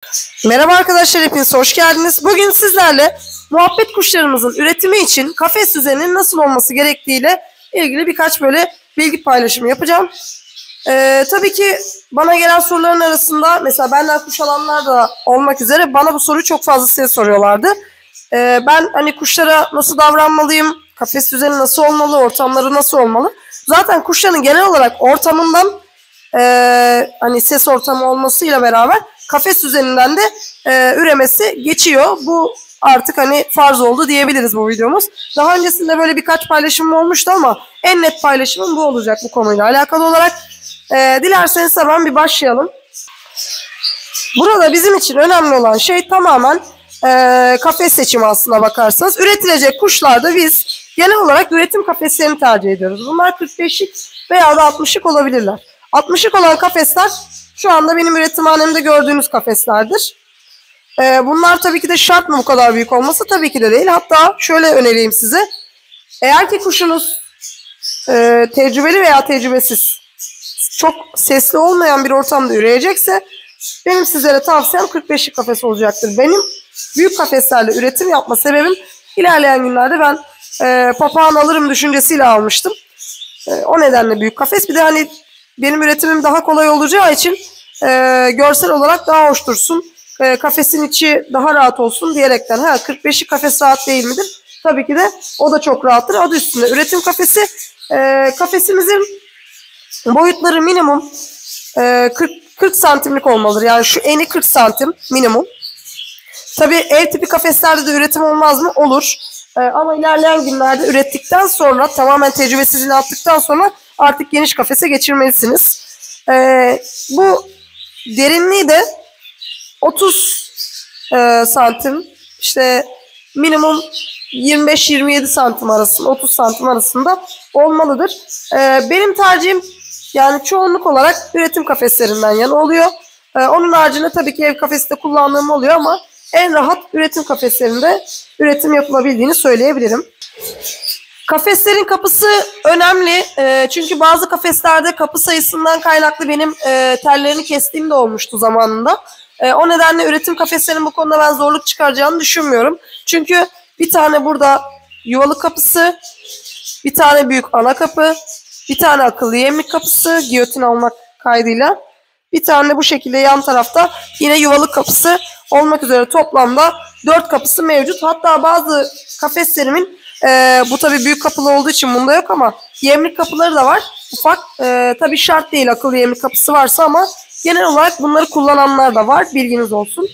Merhaba arkadaşlar, hepiniz hoş geldiniz. Bugün sizlerle muhabbet kuşlarımızın üretimi için kafes düzeninin nasıl olması gerektiğiyle ilgili birkaç böyle bilgi paylaşımı yapacağım. Tabii ki bana gelen soruların arasında mesela benden kuş alanlar da olmak üzere bana bu soruyu çok fazla size soruyorlardı. Ben hani kuşlara nasıl davranmalıyım, kafes düzeni nasıl olmalı, ortamları nasıl olmalı? Zaten kuşların genel olarak ortamından hani ses ortamı olmasıyla beraber kafes düzeninden de üremesi geçiyor. Bu artık hani farz oldu diyebiliriz bu videomuz. Daha öncesinde böyle birkaç paylaşımım olmuştu ama en net paylaşımım bu olacak bu konuyla alakalı olarak. Dilerseniz hemen bir başlayalım. Burada bizim için önemli olan şey tamamen kafes seçimi aslına bakarsanız. Üretilecek kuşlarda biz genel olarak üretim kafeslerini tercih ediyoruz. Bunlar 45'lik veya da 60'lık olabilirler. 60'lık olan kafesler şu anda benim üretimhanemde gördüğünüz kafeslerdir. Bunlar tabii ki de şart mı bu kadar büyük olması? Tabii ki de değil. Hatta şöyle önereyim size. Eğer ki kuşunuz tecrübeli veya tecrübesiz, çok sesli olmayan bir ortamda üreyecekse benim sizlere tavsiyem 45'lik kafes olacaktır. Benim büyük kafeslerle üretim yapma sebebim ilerleyen günlerde ben papağan alırım düşüncesiyle almıştım. O nedenle büyük kafes. Bir de hani benim üretimim daha kolay olacağı için görsel olarak daha hoş dursun. Kafesin içi daha rahat olsun diyerekten. 45'lik kafes rahat değil midir? Tabii ki de o da çok rahattır. Adı üstünde üretim kafesi. Kafesimizin boyutları minimum 40 santimlik olmalıdır. Yani şu eni 40 santim minimum. Tabii ev tipi kafeslerde de üretim olmaz mı? Olur. Ama ilerleyen günlerde ürettikten sonra tamamen tecrübesizliğini attıktan sonra artık geniş kafese geçirmelisiniz. Bu derinliği de 30 santim, işte minimum 25-27 santim arasında, 30 santim arasında olmalıdır. Benim tercihim yani çoğunluk olarak üretim kafeslerinden yana oluyor. Onun haricinde tabii ki ev kafesi de kullandığım oluyor ama en rahat üretim kafeslerinde üretim yapılabildiğini söyleyebilirim. Kafeslerin kapısı önemli. Çünkü bazı kafeslerde kapı sayısından kaynaklı benim tellerini kestiğim de olmuştu zamanında. O nedenle üretim kafeslerinin bu konuda ben zorluk çıkaracağını düşünmüyorum. Çünkü bir tane burada yuvalık kapısı, bir tane büyük ana kapı, bir tane akıllı yemlik kapısı, giyotin almak kaydıyla, bir tane de bu şekilde yan tarafta yine yuvalık kapısı olmak üzere toplamda 4 kapısı mevcut. Hatta bazı kafeslerimin bu tabii büyük kapılı olduğu için bunda yok ama yemlik kapıları da var. Ufak. Tabii şart değil akıllı yemlik kapısı varsa ama genel olarak bunları kullananlar da var. Bilginiz olsun.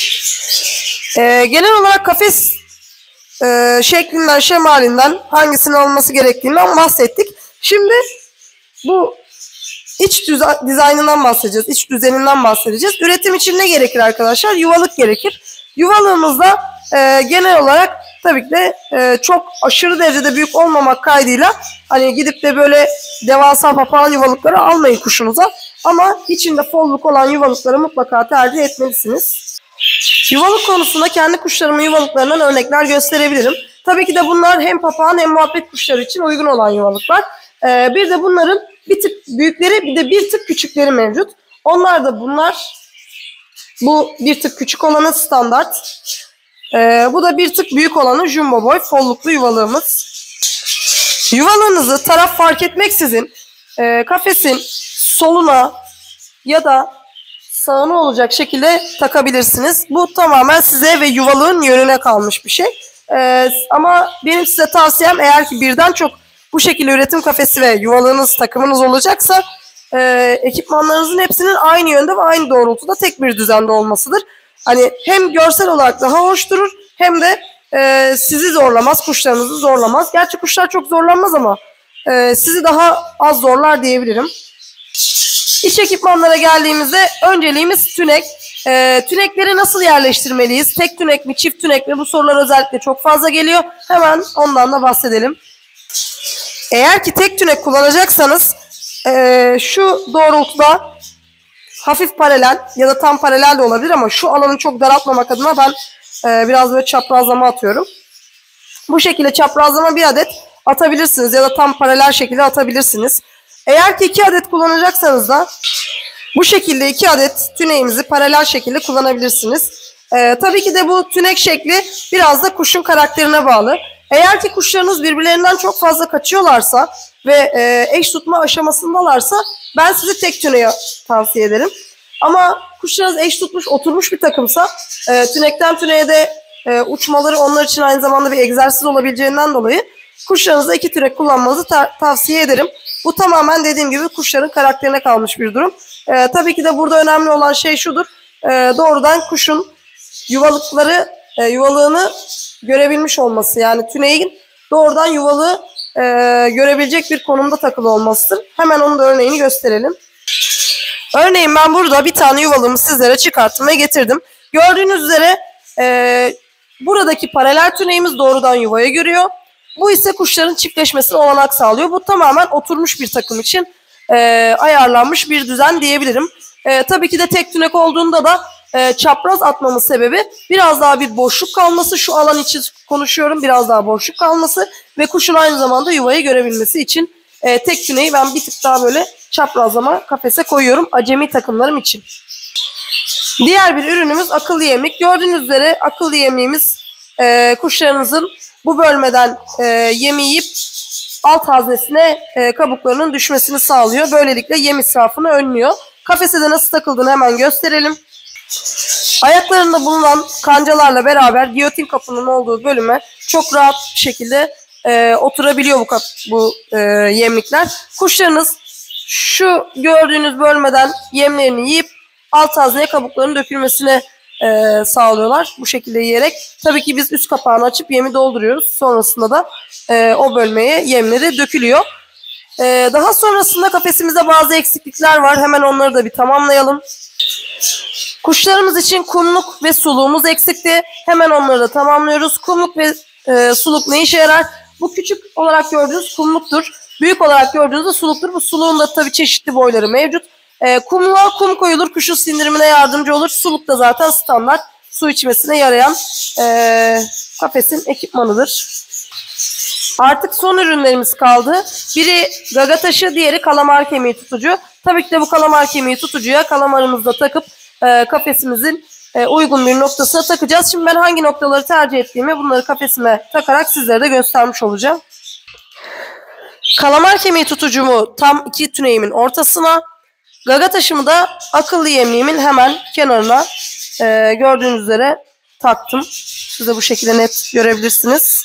Genel olarak kafes şeklinden, şemalinden hangisinin olması gerektiğinden bahsettik. Şimdi bu iç dizaynından bahsedeceğiz. İç düzeninden bahsedeceğiz. Üretim için ne gerekir arkadaşlar? Yuvalık gerekir. Yuvalığımızda genel olarak tabii ki de çok aşırı derecede büyük olmamak kaydıyla hani gidip de böyle devasa papağan yuvalıkları almayın kuşunuza. Ama içinde folluk olan yuvalıkları mutlaka tercih etmelisiniz. Yuvalık konusunda kendi kuşlarımın yuvalıklarından örnekler gösterebilirim. Tabii ki de bunlar hem papağan hem muhabbet kuşları için uygun olan yuvalıklar. Bir de bunların bir tık büyükleri bir de bir tık küçükleri mevcut. Onlar da bunlar. Bu bir tık küçük olanı standart. Bu da bir tık büyük olanı jumbo boy folluklu yuvalığımız. Yuvalığınızı taraf fark etmeksizin kafesin soluna ya da sağına olacak şekilde takabilirsiniz. Bu tamamen size ve yuvalığın yönüne kalmış bir şey. Ama benim size tavsiyem eğer ki birden çok bu şekilde üretim kafesi ve yuvalığınız, takımınız olacaksa ekipmanlarınızın hepsinin aynı yönde ve aynı doğrultuda tek bir düzende olmasıdır. Hani hem görsel olarak daha hoş durur hem de sizi zorlamaz, kuşlarınızı zorlamaz. Gerçi kuşlar çok zorlanmaz ama sizi daha az zorlar diyebilirim. İç ekipmanlara geldiğimizde önceliğimiz tünek. Tünekleri nasıl yerleştirmeliyiz? Tek tünek mi, çift tünek mi? Bu sorular özellikle çok fazla geliyor. Hemen ondan da bahsedelim. Eğer ki tek tünek kullanacaksanız şu doğrultuda hafif paralel ya da tam paralel de olabilir ama şu alanı çok daraltmamak adına ben biraz böyle çaprazlama atıyorum. Bu şekilde çaprazlama bir adet atabilirsiniz ya da tam paralel şekilde atabilirsiniz. Eğer ki 2 adet kullanacaksanız da Bu şekilde 2 adet tüneğimizi paralel şekilde kullanabilirsiniz. Tabii ki de bu tünek şekli biraz da kuşun karakterine bağlı. Eğer ki kuşlarınız birbirlerinden çok fazla kaçıyorlarsa ve eş tutma aşamasındalarsa ben size tek tüneyi tavsiye ederim. Ama kuşlarınız eş tutmuş, oturmuş bir takımsa tünekten tüneye de uçmaları onlar için aynı zamanda bir egzersiz olabileceğinden dolayı kuşlarınıza 2 tünek kullanmanızı tavsiye ederim. Bu tamamen dediğim gibi kuşların karakterine kalmış bir durum. Tabii ki de burada önemli olan şey şudur. Doğrudan kuşun yuvalığını görebilmiş olması. Yani tüneyin doğrudan yuvalığı görebilecek bir konumda takılı olmasıdır. Hemen onun da örneğini gösterelim. Örneğin ben burada bir tane yuvalığımı sizlere çıkarttım ve getirdim. Gördüğünüz üzere buradaki paralel tüneğimiz doğrudan yuvaya görüyor. Bu ise kuşların çiftleşmesine olanak sağlıyor. Bu tamamen oturmuş bir takım için ayarlanmış bir düzen diyebilirim. Tabii ki de tek tünek olduğunda da çapraz atmamın sebebi biraz daha bir boşluk kalması. Şu alan için konuşuyorum, biraz daha boşluk kalması ve kuşun aynı zamanda yuvayı görebilmesi için tek tüneyi ben bir tık daha böyle çaprazlama kafese koyuyorum acemi takımlarım için. Diğer bir ürünümüz akıllı yemlik. Gördüğünüz üzere akıllı yemliğimiz kuşlarınızın bu bölmeden yemi yiyip alt haznesine kabuklarının düşmesini sağlıyor. Böylelikle yem israfını önlüyor. Kafese de nasıl takıldığını hemen gösterelim. Ayaklarında bulunan kancalarla beraber giyotin kapının olduğu bölüme çok rahat bir şekilde oturabiliyor bu yemlikler. Kuşlarınız şu gördüğünüz bölmeden yemlerini yiyip alt hazneye kabuklarının dökülmesine sağlıyorlar bu şekilde yiyerek. Tabii ki biz üst kapağını açıp yemi dolduruyoruz. Sonrasında da o bölmeye yemleri dökülüyor. Daha sonrasında kafesimizde bazı eksiklikler var. Hemen onları da bir tamamlayalım. Kuşlarımız için kumluk ve suluğumuz eksikti. Hemen onları da tamamlıyoruz. Kumluk ve suluk ne işe yarar? Bu küçük olarak gördüğünüz kumluktur. Büyük olarak gördüğünüz de suluktur. Bu suluğun da tabii çeşitli boyları mevcut. Kumluğa kum koyulur. Kuşun sindirimine yardımcı olur. Suluk da zaten standart su içmesine yarayan kafesin ekipmanıdır. Artık son ürünlerimiz kaldı. Biri gaga taşı, diğeri kalamar kemiği tutucu. Tabii ki de bu kalamar kemiği tutucuya kalamarımızı da takıp kafesimizin uygun bir noktasına takacağız. Şimdi ben hangi noktaları tercih ettiğimi bunları kafesime takarak sizlere de göstermiş olacağım. Kalamar kemiği tutucumu tam 2 tüneyimin ortasına, gaga taşımı da akıllı yemliğimin hemen kenarına gördüğünüz üzere taktım. Siz de bu şekilde net görebilirsiniz.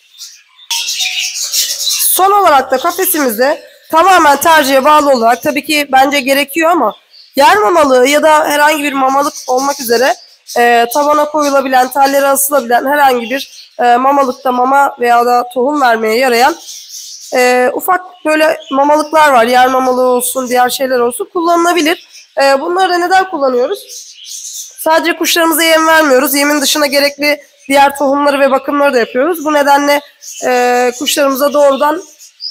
Son olarak da kafesimizde tamamen tercihe bağlı olarak tabii ki bence gerekiyor ama yer mamalığı ya da herhangi bir mamalık olmak üzere tabana koyulabilen, tellere asılabilen herhangi bir mamalıkta mama veya da tohum vermeye yarayan ufak böyle mamalıklar var. Yer mamalığı olsun, diğer şeyler olsun kullanılabilir. Bunları da neden kullanıyoruz? Sadece kuşlarımıza yem vermiyoruz. Yemin dışına gerekli diğer tohumları ve bakımları da yapıyoruz. Bu nedenle kuşlarımıza doğrudan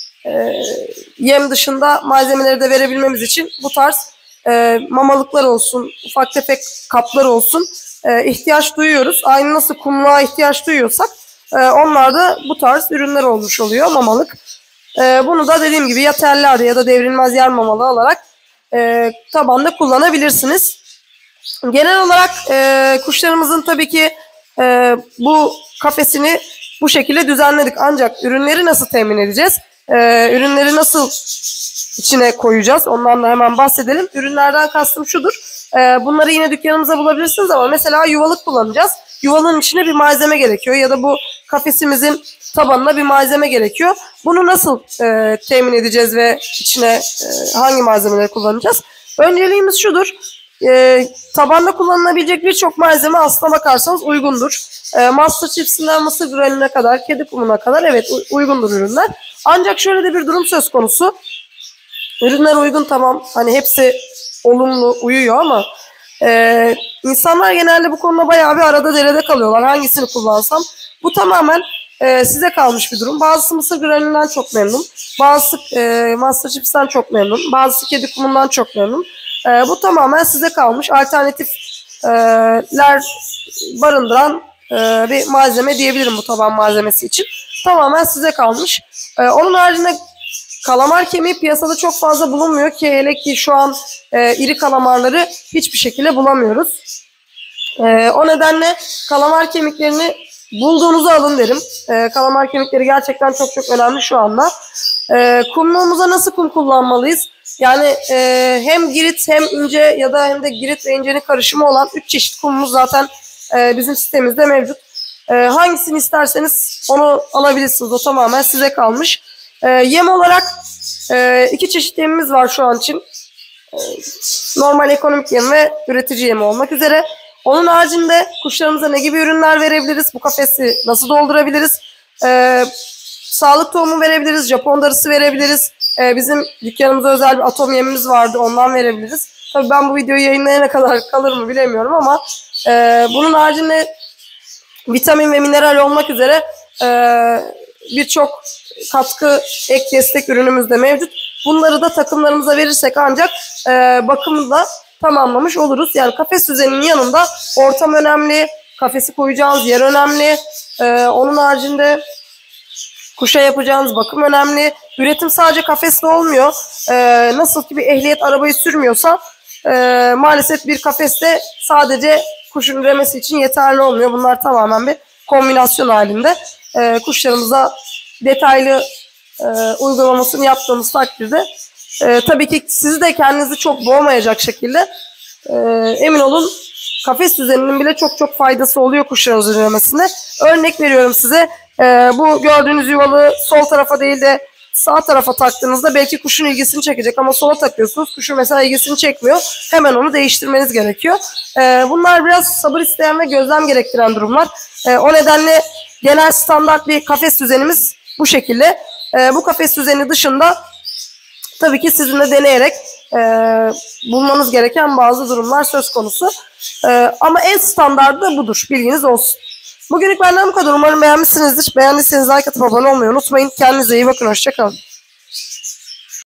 yem dışında malzemeleri de verebilmemiz için bu tarz mamalıklar olsun, ufak tefek kaplar olsun ihtiyaç duyuyoruz. Aynı nasıl kumluğa ihtiyaç duyuyorsak onlar da bu tarz ürünler olmuş oluyor mamalık. Bunu da dediğim gibi ya teller ya da devrilmez yer mamalı alarak tabanda kullanabilirsiniz. Genel olarak kuşlarımızın tabii ki bu kafesini bu şekilde düzenledik. Ancak ürünleri nasıl temin edeceğiz? Ürünleri nasıl içine koyacağız? Ondan da hemen bahsedelim. Ürünlerden kastım şudur. Bunları yine dükkanımıza bulabilirsiniz ama mesela yuvalık kullanacağız. Yuvalığın içine bir malzeme gerekiyor ya da bu kafesimizin tabanına bir malzeme gerekiyor. Bunu nasıl temin edeceğiz ve içine hangi malzemeleri kullanacağız? Önceliğimiz şudur. Tabanda kullanılabilecek birçok malzeme aslına bakarsanız uygundur. Master chipsinden mısır granüne kadar, kedi kumuna kadar evet uygundur ürünler. Ancak şöyle de bir durum söz konusu. Ürünler uygun tamam hani hepsi olumlu uyuyor ama insanlar genelde bu konuda bayağı bir arada derede kalıyorlar. Hangisini kullansam? Bu tamamen size kalmış bir durum. Bazısı mısır granülünden çok memnun. Bazısı Master Chips'ten çok memnun. Bazısı kedi kumundan çok memnun. Bu tamamen size kalmış alternatifler barındıran bir malzeme diyebilirim bu taban malzemesi için. Tamamen size kalmış. Onun haricinde Kalamar kemiği piyasada çok fazla bulunmuyor ki, hele ki şu an iri kalamarları hiçbir şekilde bulamıyoruz. O nedenle kalamar kemiklerini bulduğunuzu alın derim. Kalamar kemikleri gerçekten çok çok önemli şu anda. Kumluğumuza nasıl kum kullanmalıyız? Yani hem girit hem ince ya da hem de girit ve incenin karışımı olan 3 çeşit kumumuz zaten bizim sitemizde mevcut. Hangisini isterseniz onu alabilirsiniz. O tamamen size kalmış. Yem olarak 2 çeşit yemimiz var şu an için. Normal ekonomik yem ve üretici yemi olmak üzere. Onun haricinde kuşlarımıza ne gibi ürünler verebiliriz? Bu kafesi nasıl doldurabiliriz? Sağlık tohumu verebiliriz, Japon darısı verebiliriz. Bizim dükkanımıza özel bir atom yemimiz vardı, ondan verebiliriz. Tabii ben bu videoyu yayınlayana kadar kalır mı bilemiyorum ama bunun haricinde vitamin ve mineral olmak üzere birçok katkı, ek destek ürünümüz de mevcut. Bunları da takımlarımıza verirsek ancak bakımını da tamamlamış oluruz. Yani kafes düzeninin yanında ortam önemli, kafesi koyacağınız yer önemli. Onun haricinde kuşa yapacağınız bakım önemli. Üretim sadece kafesle olmuyor. Nasıl ki bir ehliyet arabayı sürmüyorsa maalesef bir kafeste sadece kuşun üremesi için yeterli olmuyor. Bunlar tamamen bir kombinasyon halinde. Kuşlarımıza detaylı uygulamasını yaptığımız takdirde tabii ki sizi de kendinizi çok boğmayacak şekilde emin olun kafes düzeninin bile çok çok faydası oluyor kuşlarınızın üremesinde. Örnek veriyorum size, bu gördüğünüz yuvalı sol tarafa değil de sağ tarafa taktığınızda belki kuşun ilgisini çekecek ama sola takıyorsunuz, kuşun mesela ilgisini çekmiyor. Hemen onu değiştirmeniz gerekiyor. Bunlar biraz sabır isteyen ve gözlem gerektiren durumlar. O nedenle genel standart bir kafes düzenimiz bu şekilde. Bu kafes düzeni dışında tabii ki sizinle deneyerek bulmanız gereken bazı durumlar söz konusu. Ama en standartı da budur. Bilginiz olsun. Bugünlük benden bu kadar. Umarım beğenmişsinizdir. Beğendiyseniz like atıp abone olmayı unutmayın. Kendinize iyi bakın. Hoşça kalın.